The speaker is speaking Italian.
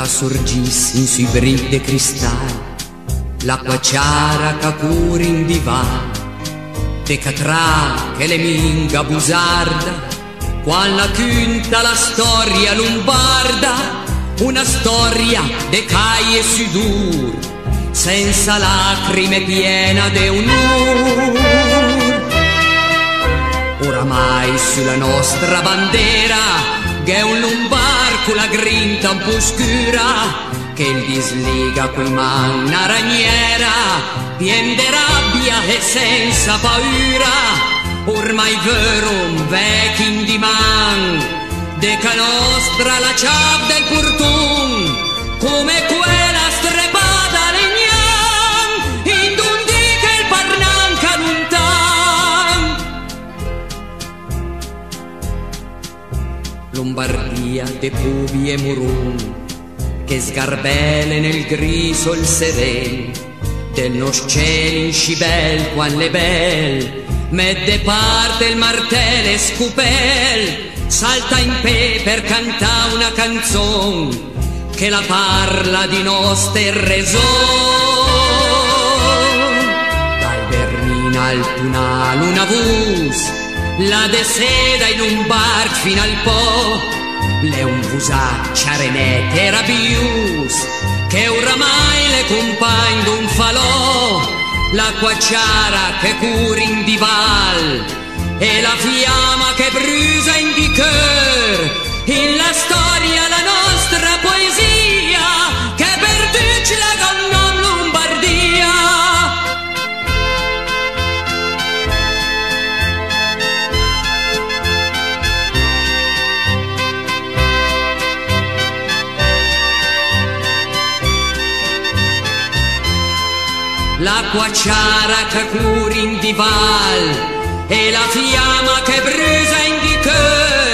ca sorgis in sui bric de cristal, l'acqua chiara ca cur in divan, de catral che le minga busarda, qual la cunta la storia lombarda, una storia de cai e sudur, senza lacrime piena de onor. Oramai sulla nostra bandera che è un lombarco la grinta un po' scura, che il disliga quei man una ragniera, pien de rabbia e senza paura, ormai vero un vecchio di man, de ca nostra la ciab del portun, come quella strepata legnan, in un dì che il parnanca lontan. Lombardia de pubi e murun, che sgarbele nel griso il seren, del nos cieli in scibel quan le bel, mette parte il martello e scupel, salta in pe per cantà una canzon, che la parla di nostre reson. Dal Bernina al Tunal una vus, la de seda in un bar fino al po', le un vusaccia renete e rabius, che oramai le compagn d'un falò, l'acqua chiara che cura in dival, e la fiamma che brusa in di cœur, in la storia la nostra poesia, che perduce la gonna Lombardia. L'acqua chiara che cura in dival, e la fiamma che brusa in di cœur,